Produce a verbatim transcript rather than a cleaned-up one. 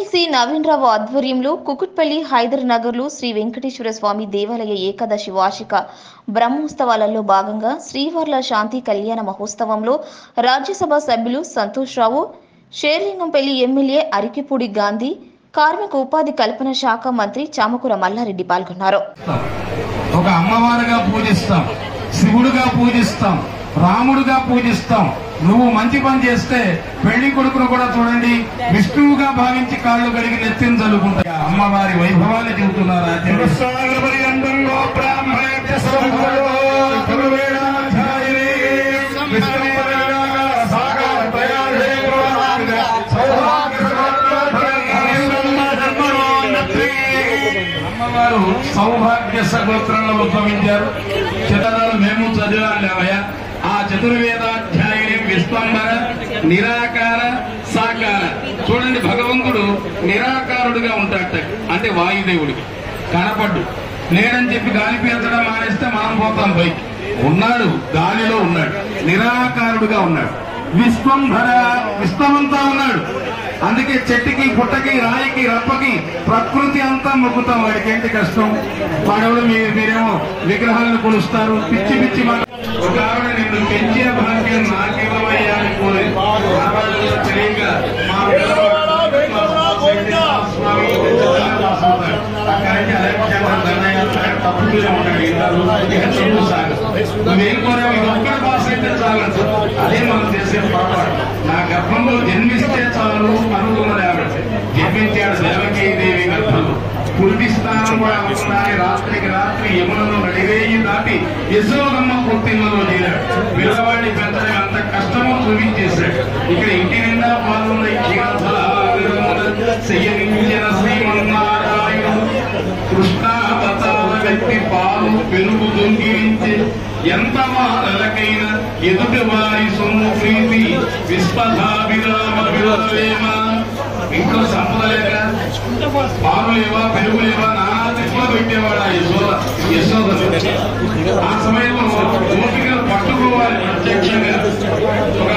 MLC Naveen రావు ఆధ్వర్యంలో కుకుట్పల్లి హైదర్ నగర్లో శ్రీ వెంకటేశ్వర స్వామి దేవాలయ ఏకాదశి వార్షిక బ్రహ్మోత్సవాలలో భాగంగా శ్రీవార్ల శాంతి కళ్యాణ మహోత్సవంలో రాజ్యసభ సభ్యులు సంతోష్ రావు, షేర్లింగంపల్లి ఎమ్మెల్యే అరికిపూడి గాంధీ, కార్మిక ఉపాధి కల్పన శాఖ మంత్రి చామకూర మల్లారెడ్డి పాల్గొన్నారు. ఒక అమ్మవారుగా పూజిస్తాం, శివుడుగా పూజిస్తాం, రాముడుగా పూజిస్తాం. నువ్వు మంచి పని చేస్తే పెళ్లి కొడుకును కూడా చూడండి విష్ణువుగా భావించి కాళ్ళు కడిగి నెత్తిని చల్లుకుంటా అమ్మవారి వైభవాన్ని చెబుతున్నారు. అమ్మవారు సౌభాగ్య సగోత్రంలో ఉద్భవించారు. చదనాలు మేము చదివాలేవయ్యా. ఆ చతుర్వేదాధ్యాయుని విశ్వంబర నిరాకార సాకార. చూడండి, భగవంతుడు నిరాకారుడుగా ఉంటాడట, అంటే వాయుదేవుడికి కనపడ్డు. లేడని చెప్పి గాలి పీల్చడం మానేస్తే మనం పోతాం పైకి. ఉన్నాడు, గాలిలో ఉన్నాడు, నిరాకారుడుగా ఉన్నాడు. విశ్వంభర, విశ్వమంతా ఉన్నాడు. అందుకే చెట్టుకి, పుట్టకి, రాయికి, రప్పకి ప్రకృతి అంతా మొక్కుతాం. వాడికి ఏంటి కష్టం? వాడెవడు మీరేమో విగ్రహాలను కొలుస్తారు, పిచ్చి పిచ్చి మాట. ఒక ఆవిడ నిన్ను పెంచే భాగ్యం నాకేమయ్యా అని కోరి తెలియక మా అక్కడికి అలెగ్జాండర్ తప్పు మీద ఉంటాడు. నువ్వేం కోరావు? ఇది ఒక్కటి పాస్ అయితే చాలు. అదే మనం చేసే పొరపాటు. నా గర్భంలో జన్మిస్తే చాలు అనుకున్నది ఆవిడ. జన్మించాడు దేవకీదేవి గర్భంలో. పురిటి స్నానం కూడా అనుకున్నానే రాత్రికి రాత్రి యమునలో నడివేయి దాటి యశోదమ్మ పుట్టినలో చేరాడు. పిల్లవాడిని పెంచడం అంత కష్టమో చూపించేశాడు. ఇక్కడ ఇంటి నిండా పాల్గొన్న శ్రీమన్నారాయణుడు కృష్ణావతార వ్యక్తి పాలు పెరుగు దొంగిలించే ఎంత మానలకైనా ఎదుటి వారి సొమ్ము ప్రీతి విశ్వధాభిరామ విరవేమ. ఇంట్లో సంపద లేక పాలు లేవా, పెరుగు లేవా, నానా తిప్పలు పెట్టేవాడు ఆ యశోద యశోదరు. ఆ సమయంలో ఓపికలు పట్టుకోవాలి ప్రత్యక్షంగా. ఒక